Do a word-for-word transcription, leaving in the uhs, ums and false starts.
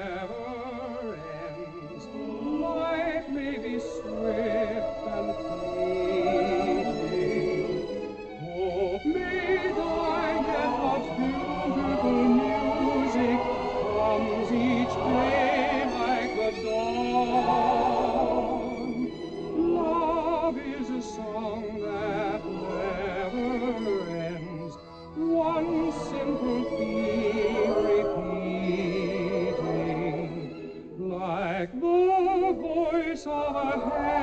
never ends. Life may be swift and fleeting. Hope may die, yet love's beautiful music comes each day like the dawn. Love is a song that never ends, one simple theme repeating, like the voice of a